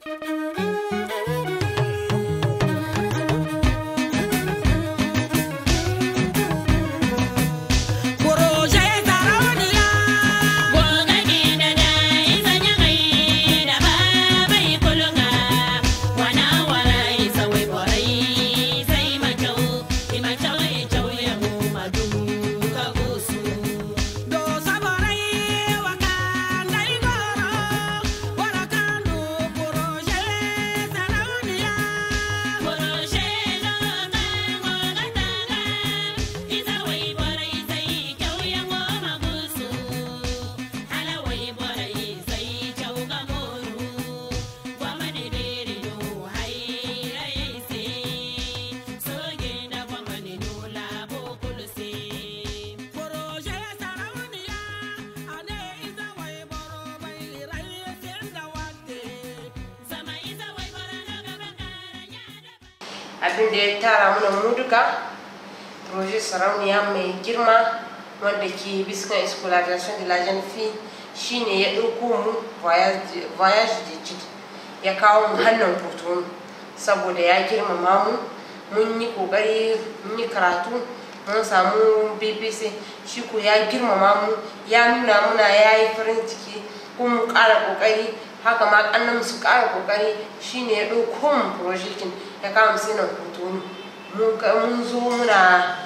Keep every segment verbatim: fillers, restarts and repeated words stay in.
abin da ya tara mana mu duka projet sarauniya mai girma wanda ke bisa escolarisation de la jeune fille shine ya dauko mu voyage voyage d'études ya kawo mu hannun Cotonou saboda ya girmama mu mun yi kokari mun yi karatu mun samu B P C shi ko ya girmama mu ya nuna muna yayi farin ciki kuma mu ƙara kokari haka ma kannan su ƙara kokari shine ya dauko mu projectin ya kawo mu sinan Cotonou mun mun zo muna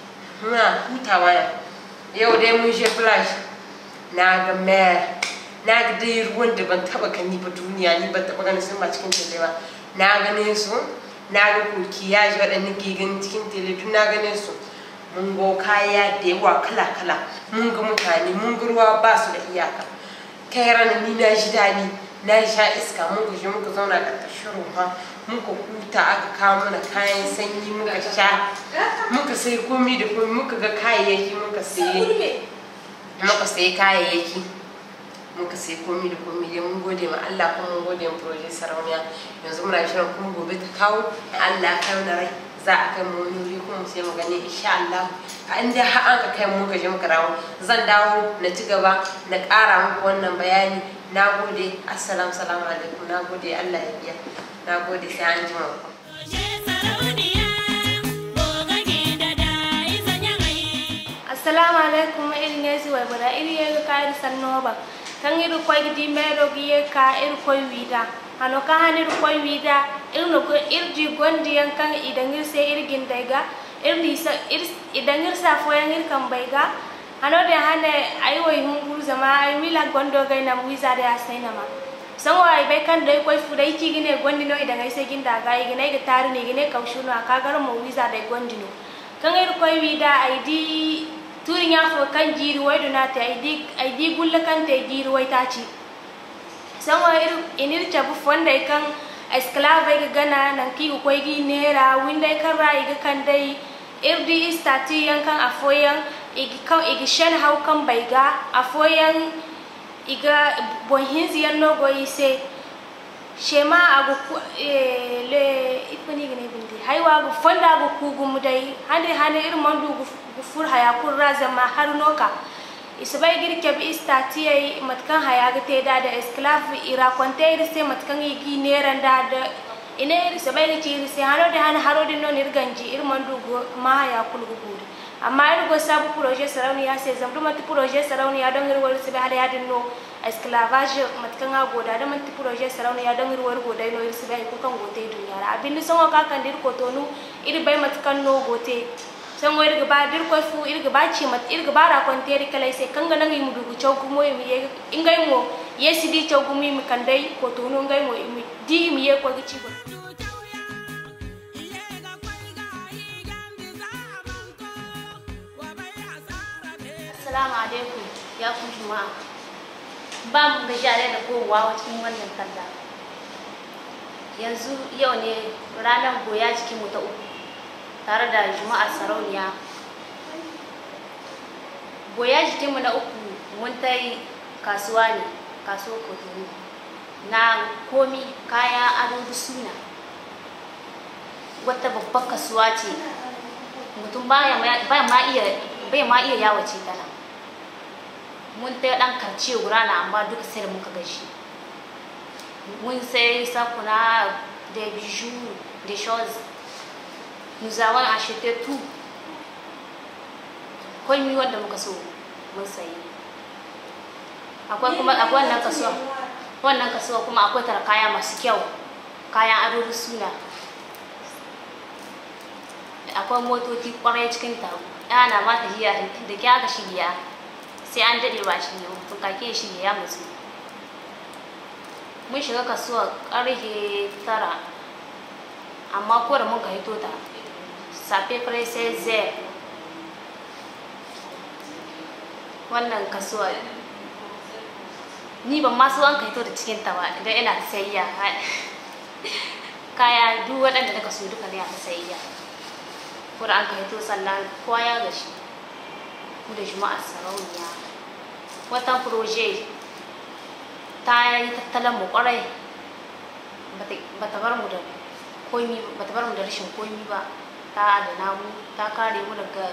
muna hutawa yau dai mun je flash na ga mer na ga dai ruwan da ban taba gani ba duniya ni ban taba ganin sun ba cikin tele ba na gane su na ga koki ya ji waɗannan ke gani cikin tele tun na gane su mun go kaya da yawa kala kala mun ga mutane mun ga ruwa ba su da iyaka kai ranar ni na ji daɗi na sha iska mun gaji muka zauna ƙarƙashin ruwa muka huta aka kawo mana kayan sanyi muka sha muka sai komi da komi muka ga kayayyaki muka sai muka sai kayayyaki muka sai komi da komi dai mun gode ma Allah kuma mun gode ma projet sarauniya yanzu muna shirin kuma gobe ta kawo Allah ya kai rai za a kai mu wani kuma sai mu gani insha Allah a inda har an ka kai mu muka je muka dawo zan dawo na ci gaba na ƙara muku wannan bayani na gode assalamu salamu alaikum na gode Allah ya biya na gode sai an jima ku assalamu alaikum irin yesu wai bada iri yega ka iri sannoba kan iri koy di mero giye ka iri koy wida ano ka han iri koy wida iri no ko iri di gondi yan kan idangir se iri gindaiga iri sa iri idangir sa fo yan iri kan baiga ano de hane ayi wo hunguru zama ayi mila gondo gai na wiza de asaina ma sanwa ai bai kan dai koy fudai ci gine gondi no idan ai sai ginda ga gine ga tari ne gine kaushuno aka gar mo wiza de gondi no kan iri koy wida ai di turinya fo kan jiri wai donate ai di ai di gulla kan te jiri wai taci sanwa iri inir chabu fonda kan esclave ga gana nan ki koy gi nera windai kan rai ga kan dai irdi istati yan kan afoyan igi kan igi shen hau kan baiga afoyan iga bonhinzi yan no go ise shema agu eh le ipani gine bindi haiwa agu fonda agu kugu mudai hande hande ir mandu gu fur haya kur razama har noka isbai gir kebi istati ai matkan haya ga te da da esclave ira konte ir se matkan igi neranda da ine ir sabai ga ci se hano de han haro de no nirganji ir mandu go ma haya kul gu amma ir go sabu projet sarauniya sai zamdu mat projet sarauniya don ir wal sibe hada yadin no esclavage matkan ga goda da mat projet sarauniya don ir wal goda no ir sibe ko kan gote duniya ra abin son ka kan dir ko tonu ir bai matkan no gote san go ir ga ba dir ko fu ir ga ba ci mat ir ga ba ra kon teri kala sai kan ga nan yi mudugu chaw mo yi ingai mo yesi di chaw mi mi kan dai ko tonu ngai mo mi di mi ye ko gi ci go assalamu alaikum ya ku jama'a ba mu ga jare da kowa cikin wannan kalla yanzu yau ne ranar goya cikin mu ta uku tare da juma'a sarauniya goya cikin mu na uku mun tai kasuwa ne kasuwa Cotonou na komi kaya ado suna wata babbar kasuwa ce mutum baya ma iya bai ma iya yawace ta nan mun ta dan karce gurana amma duka sai da muka gashi mun sai sakuna, des bijoux, des choses. Nous avons acheté tout. Akwai mi wanda muka so mun sayi. Akwai kuma akwai wannan kasuwa. Wannan kasuwa kuma akwai tara kaya masu kyau. Kayan ado suna. Akwai motoci kwarai cikin ta. Ana ma tafiya da kya ga shigiya. Sai an dade ba shi ne, mun kake shi ya mutu. Mun shiga kasuwa karfe tara. Amma ko da mun ka hito ta. Safe fare sai zai. Wannan kasuwa ni ban ma so an kai to da cikin ta ba idan ina sayayya kaya duk waɗanda da kaso duka ne a sayayya ko da an kai to sannan kowa ya gashi mu da juma'a sarauniya wata proje ta yi tattalin mu kwarai bata bar mu da komi bata bar mu da rashin komi ba ta adana mu ta kare mu daga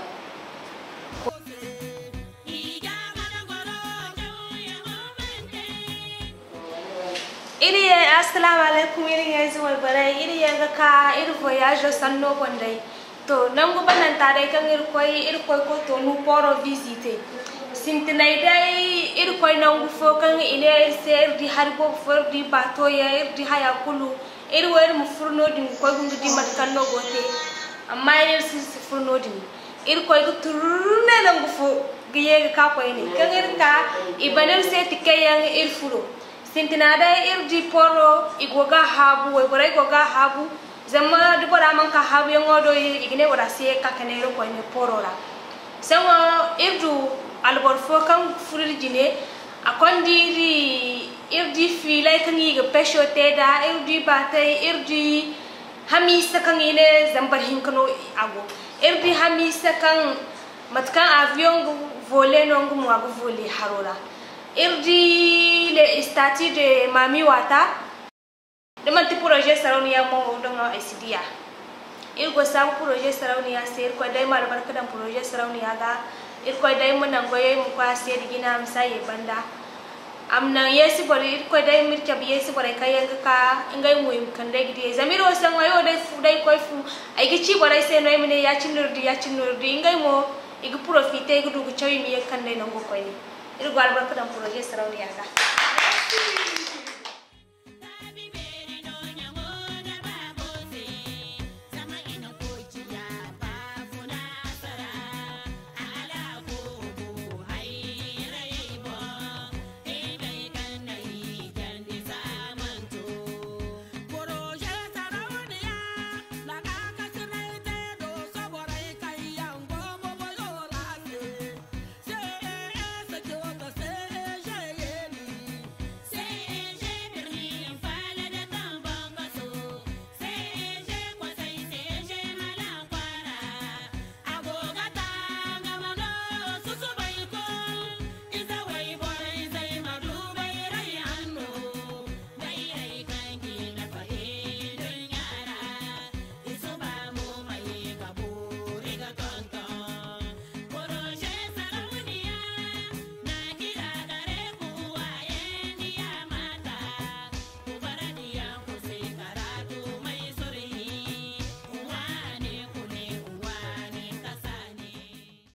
iri ya assalamu alaikum iri ya zuwa bare iri ya ga ka iri voyage sanno gondai to nan go banan ta dai kan iri koi iri koi ko to mu poro visite sintinai dai iri koi nan go fo kan ine ser di harbo for di bato ya iri di haya kulu iri wer mu furno di ko gungu di mat kan no gote amma iri si furno di iri koi go turne nan go fo giye ka koi ni kan iri ka ibanel se tikayan iri furo sintinada irdi poro igoga habu we bora igoga habu zama di bora man ka habu ngodo igine wora se ka kanero ko ne poro la sango irdu albor fo kan furirjine akondi ri irdi filay kan yiga pesho teda irdi batay irdi hamisa kan ine zambar hinkano ago irdi hamisa kan matkan avion voler no ngumu ago voler harola irdi le statut de Mami Wata de manti projet sarauniya mo don I C D A irgo sam projet sarauniya ser ko dai mal barka dan projet sarauniya ga irko dai mun nan goye mu kwa ser gina amsaye banda amnan yesi bori irko dai mirka bi yesi bori kayan ka ngai mu im kan dai gidi zamiro san wayo dai fu dai koy fu ai gici bori sai no mine ya cinurdi ya cinurdi ngai mo igi profite igi dugu chawi mi kan dai nan go koy ni irgo albarka dan projet sarauniya ga